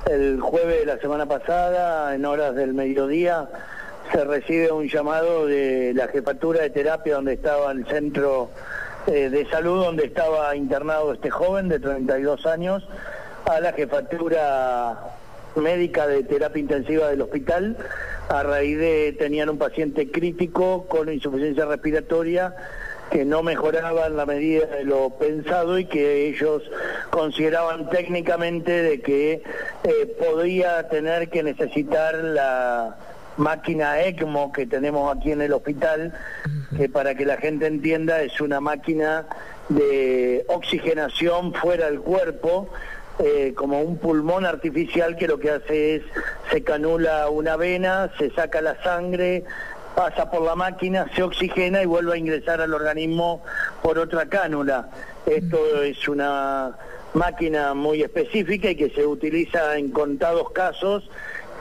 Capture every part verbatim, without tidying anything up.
el jueves de la semana pasada, en horas del mediodía, se recibe un llamado de la jefatura de terapia donde estaba el centro eh, de salud, donde estaba internado este joven de treinta y dos años, a la jefatura médica de terapia intensiva del hospital, a raíz de tenían un paciente crítico con insuficiencia respiratoria que no mejoraba en la medida de lo pensado y que ellos consideraban técnicamente de que eh, podía tener que necesitar la máquina ECMO que tenemos aquí en el hospital, que para que la gente entienda es una máquina de oxigenación fuera del cuerpo, eh, como un pulmón artificial que lo que hace es se canula una vena, se saca la sangre, pasa por la máquina, se oxigena y vuelve a ingresar al organismo por otra cánula. Esto es una máquina muy específica y que se utiliza en contados casos,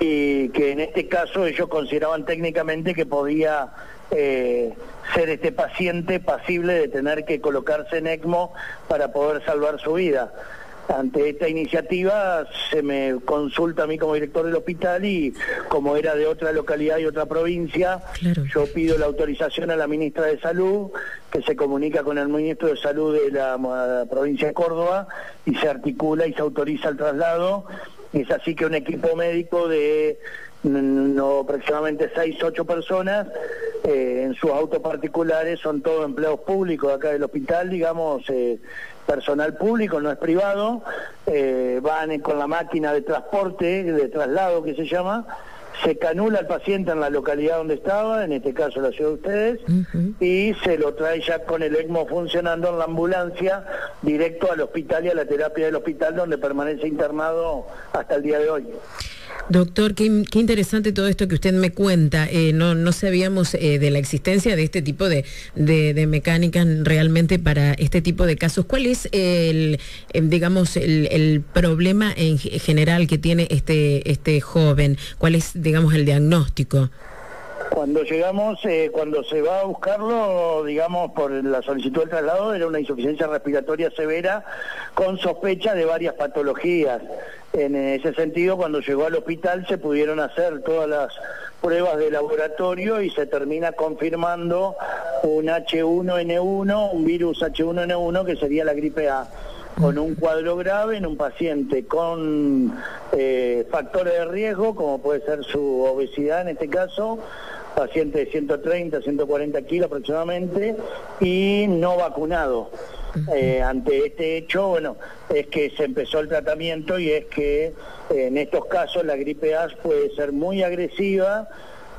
y que en este caso ellos consideraban técnicamente que podía eh, ser este paciente pasible de tener que colocarse en ECMO para poder salvar su vida. Ante esta iniciativa se me consulta a mí como director del hospital y como era de otra localidad y otra provincia, claro, yo pido la autorización a la ministra de Salud, que se comunica con el ministro de Salud de la, la provincia de Córdoba y se articula y se autoriza el traslado. Es así que un equipo médico de no, aproximadamente seis, ocho personas, eh, en sus autos particulares, son todos empleados públicos acá del hospital, digamos, eh, personal público, no es privado, eh, van con la máquina de transporte, de traslado que se llama, se canula al paciente en la localidad donde estaba, en este caso la ciudad de ustedes, uh-huh, y se lo trae ya con el ECMO funcionando en la ambulancia, directo al hospital y a la terapia del hospital, donde permanece internado hasta el día de hoy. Doctor, qué, qué interesante todo esto que usted me cuenta. Eh, no, no sabíamos eh, de la existencia de este tipo de, de, de mecánicas realmente para este tipo de casos. ¿Cuál es el, el digamos, el, el problema en general que tiene este, este joven? ¿Cuál es, digamos, el diagnóstico? Cuando llegamos, eh, cuando se va a buscarlo, digamos, por la solicitud del traslado, era una insuficiencia respiratoria severa con sospecha de varias patologías. En ese sentido, cuando llegó al hospital se pudieron hacer todas las pruebas de laboratorio y se termina confirmando un hache uno ene uno, un virus hache uno ene uno que sería la gripe A, con un cuadro grave en un paciente con eh, factores de riesgo, como puede ser su obesidad en este caso, paciente de ciento treinta, ciento cuarenta kilos aproximadamente, y no vacunado. Eh, ante este hecho, bueno, es que se empezó el tratamiento y es que eh, en estos casos la gripe A puede ser muy agresiva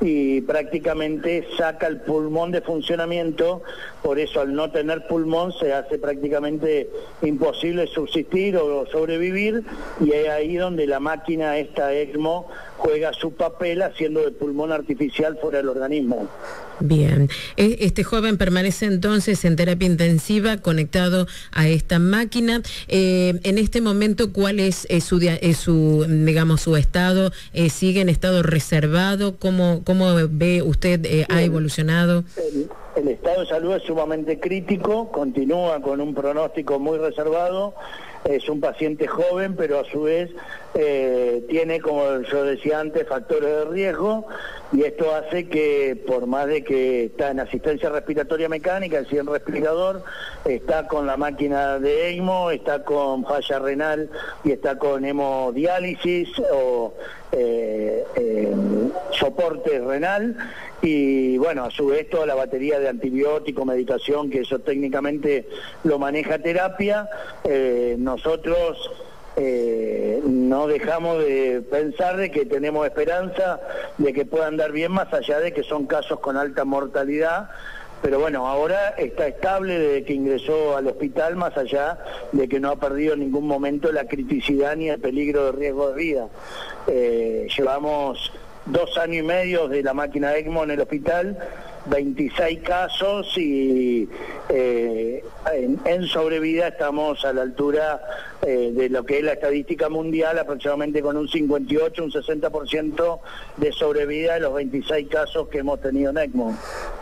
y prácticamente saca el pulmón de funcionamiento, por eso al no tener pulmón se hace prácticamente imposible subsistir o sobrevivir, y es ahí donde la máquina esta ECMO juega su papel haciendo de pulmón artificial fuera del organismo. Bien, este joven permanece entonces en terapia intensiva conectado a esta máquina. Eh, en este momento, ¿cuál es, es, su, es su, digamos, su estado? Eh, ¿Sigue en estado reservado? ¿Cómo, cómo ve usted eh, ha evolucionado? El, el estado de salud es sumamente crítico, continúa con un pronóstico muy reservado. Es un paciente joven, pero a su vez eh, tiene, como yo decía antes, factores de riesgo, y esto hace que, por más de que está en asistencia respiratoria mecánica, es decir, en respirador, está con la máquina de ECMO, está con falla renal y está con hemodiálisis o eh, eh, soporte renal, y bueno, a su vez toda la batería de antibióticos, medicación, que eso técnicamente lo maneja terapia. Eh, nosotros eh, no dejamos de pensar de que tenemos esperanza de que pueda andar bien, más allá de que son casos con alta mortalidad, pero bueno, ahora está estable desde que ingresó al hospital, más allá de que no ha perdido en ningún momento la criticidad ni el peligro de riesgo de vida. Eh, llevamos dos años y medio de la máquina ECMO en el hospital, veintiséis casos, y eh, en, en sobrevida estamos a la altura eh, de lo que es la estadística mundial, aproximadamente con un cincuenta y ocho, un sesenta por ciento de sobrevida de los veintiséis casos que hemos tenido en ECMO.